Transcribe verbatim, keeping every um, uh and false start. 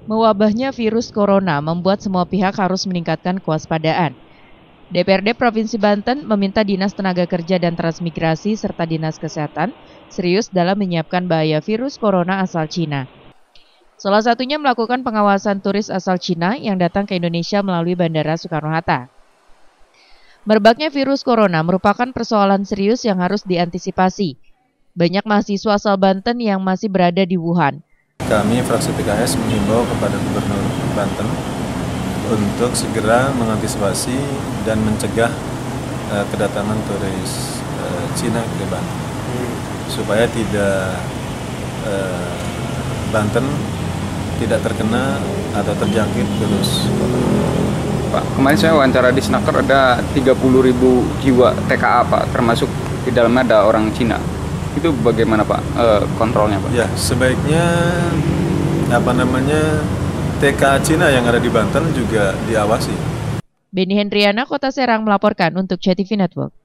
Mewabahnya virus corona membuat semua pihak harus meningkatkan kewaspadaan. D P R D Provinsi Banten meminta Dinas Tenaga Kerja dan Transmigrasi serta Dinas Kesehatan serius dalam menyiapkan bahaya virus corona asal Cina. Salah satunya melakukan pengawasan turis asal Cina yang datang ke Indonesia melalui Bandara Soekarno-Hatta. Merebaknya virus corona merupakan persoalan serius yang harus diantisipasi. Banyak mahasiswa asal Banten yang masih berada di Wuhan. Kami fraksi P K S menghimbau kepada Gubernur Banten untuk segera mengantisipasi dan mencegah uh, kedatangan turis uh, Cina ke Banten, supaya tidak uh, Banten tidak terkena atau terjangkit virus corona. Pak, kemarin saya wawancara di Snaker ada tiga puluh ribu jiwa T K A Pak, termasuk di dalamnya ada orang Cina. Itu bagaimana Pak e, kontrolnya Pak? Ya, sebaiknya apa namanya T K A Cina yang ada di Banten juga diawasi. Beni Hendriana, Kota Serang melaporkan untuk C T V Network.